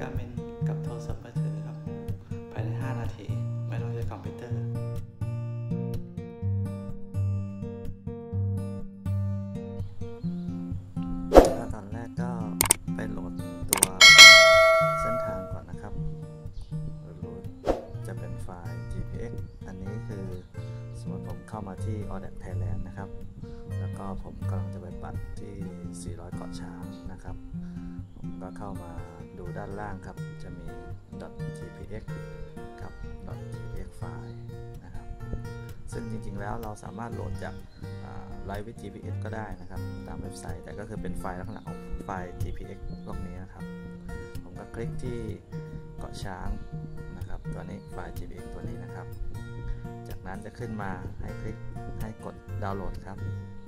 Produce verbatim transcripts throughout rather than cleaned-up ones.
การ์เมนกับโทรศัพท์มือถือครับภายในห้านาทีไม่ต้องใช้คอมพิวเตอร์ก็ตอนแรกก็ไปโหลดตัวเส้นทางก่อนนะครับโหลดจะเป็นไฟล์ จี พี เอ็กซ์ อันนี้คือสมมติผมเข้ามาที่ ออ ดี เอ Thailand นะครับแล้วก็ผมกำลังจะไปปั่นที่สี่ร้อยเกาะช้างนะครับผมก็เข้ามาดูด้านล่างครับจะมี .tpx กับ .tpx ไฟล์นะครับซึ่งจริงๆแล้วเราสามารถโหลดจาก Live with จี พี เอ็กซ์ ก็ได้นะครับตามเว็บไซต์แต่ก็คือเป็นไฟล์ลักษณะของไฟล์ จี พี เอ็กซ์ พวกนี้นะครับผมก็คลิกที่เกาะช้างนะครับตัวนี้ไฟล์ จี พี เอ็กซ์ ตัวนี้นะครับจากนั้นจะขึ้นมาให้คลิกให้กดดาวน์โหลดครับ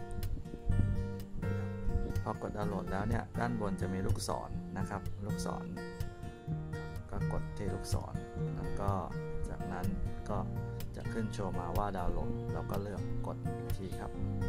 พอกดดาวน์โหลดแล้วเนี่ยด้านบนจะมีลูกศรนะครับลูกศรก็กดที่ลูกศรแล้วก็จากนั้นก็จะขึ้นโชว์มาว่าดาวน์โหลดแล้วก็เลือกกดอีกทีครับ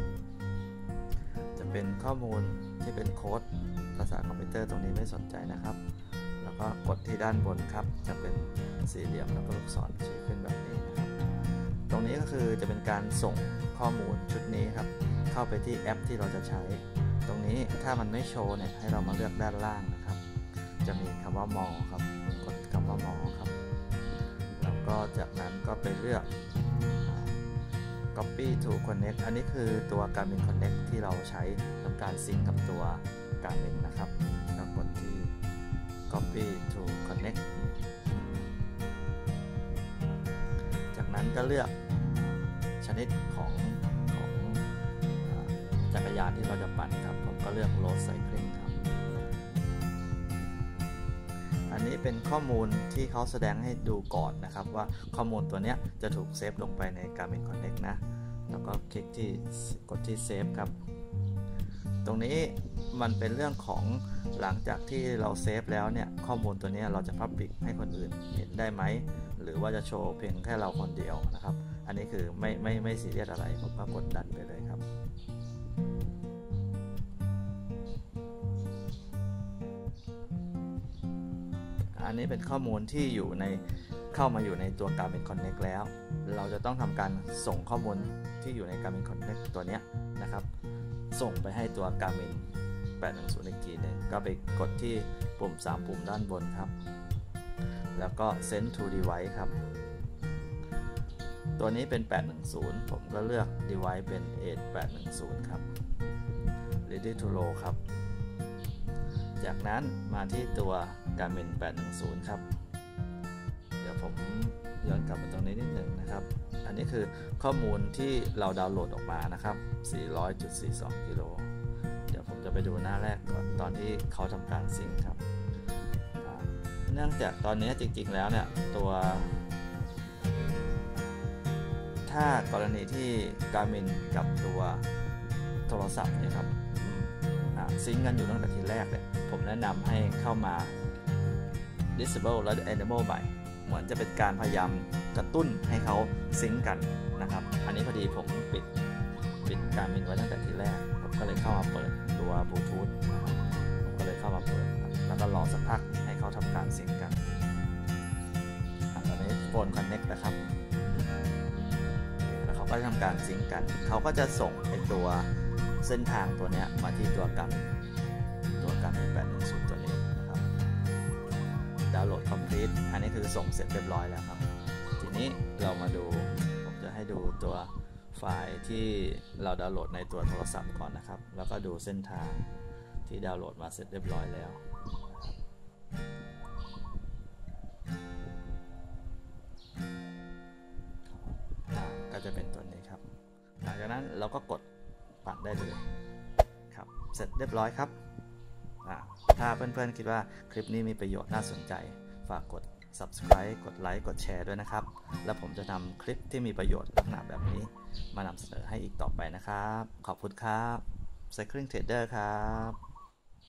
จะเป็นข้อมูลที่เป็นโค้ดภาษาคอมพิวเตอร์ตรงนี้ไม่สนใจนะครับแล้วก็กดที่ด้านบนครับจะเป็นสี่เหลี่ยมแล้วก็ลูกศรชี้ขึ้นแบบนี้นะครับตรงนี้ก็คือจะเป็นการส่งข้อมูลชุดนี้ครับเข้าไปที่แอปที่เราจะใช้ตรงนี้ถ้ามันไม่โชว์เนี่ยให้เรามาเลือกด้านล่างนะครับจะมีคำว่า more ครับกดคำว่า more ครับแล้วก็จากนั้นก็ไปเลือก copy to connect อันนี้คือตัว Garmin Connect ที่เราใช้ทำการซิงก์กับตัว Garmin นะครับแล้วกดที่ copy to connect จากนั้นก็เลือกชนิดของของจักรยานที่เราจะปั่นครับผมก็เลือก road cycling ครับอันนี้เป็นข้อมูลที่เขาแสดงให้ดูก่อนนะครับว่าข้อมูลตัวนี้จะถูกเซฟลงไปใน Garmin Connect นะแล้วก็คลิกที่กดที่เซฟครับตรงนี้มันเป็นเรื่องของหลังจากที่เราเซฟแล้วเนี่ยข้อมูลตัวนี้เราจะ Public ให้คนอื่นเห็นได้ไหมหรือว่าจะโชว์เพียงแค่เราคนเดียวนะครับอันนี้คือไม่ไม่ไม่ซีเรียสอะไรผมก็กดดันไปเลยครับอันนี้เป็นข้อมูลที่อยู่ในเข้ามาอยู่ในตัว Garmin Connect แล้วเราจะต้องทำการส่งข้อมูลที่อยู่ใน Garmin Connect ตัวนี้นะครับส่งไปให้ตัว Garmin แปดหนึ่งศูนย์อีกทีหนึ่งก็ไปกดที่ปุ่มสามปุ่มด้านบนครับแล้วก็ Send to Device ครับตัวนี้เป็นแปดหนึ่งศูนย์ผมก็เลือก Device เป็น เอทแปดหนึ่งศูนย์ครับ Ready to Roll ครับจากนั้นมาที่ตัว Garmin แปดหนึ่งศูนย์ครับเดี๋ยวผมย้อนกลับมาตรงนี้นิดหนึ่งนะครับอันนี้คือข้อมูลที่เราดาวน์โหลดออกมานะครับ สี่ร้อยจุดสี่สอง กิโลเดี๋ยวผมจะไปดูหน้าแรกก่อนตอนที่เขาทำการซิงค์ครับเนื่องจากตอนนี้จริงๆแล้วเนี่ยตัวถ้ากรณีที่ Garmin กับตัวโทรศัพท์เนี่ยครับซิงค์กันอยู่ตั้งแต่ทีแรกเนี่ยผมแนะนำให้เข้ามา disable และ enable ใหม่เหมือนจะเป็นการพยายามกระตุ้นให้เขาซิงค์กันนะครับอันนี้พอดีผมปิดปิด Garmin ไว้ตั้งแต่ทีแรกผมก็เลยเข้ามาเปิดตัว Bluetooth นะครับผมก็เลยเข้ามาเปิดแล้วก็รอสักพักให้เขาทำการซิงค์กันตอนนี้โฟน Connect นะครับแล้วเขาก็ทำการซิงค์กันเขาก็จะส่งไอตัวเส้นทางตัวนี้มาที่ตัวกันตัวกันแปดหนึ่งศูนย์ตัวนี้นะครับดาวน์โหลด complete อันนี้คือส่งเสร็จเรียบร้อยแล้วครับทีนี้เรามาดูผมจะให้ดูตัวไฟล์ที่เราดาวน์โหลดในตัวโทรศัพท์ก่อนนะครับแล้วก็ดูเส้นทางที่ดาวน์โหลดมาเสร็จเรียบร้อยแล้วก็จะเป็นตัวนี้ครับหลังจากนั้นเราก็กดปั่นได้เลยครับเสร็จเรียบร้อยครับถ้าเพื่อนๆคิดว่าคลิปนี้มีประโยชน์น่าสนใจฝากกด ซับสไครบ์ กดไลค์กดแชร์ด้วยนะครับแล้วผมจะนำคลิปที่มีประโยชน์ลักษณะแบบนี้มานำเสนอให้อีกต่อไปนะครับขอบคุณครับ Cycling Trader ครับ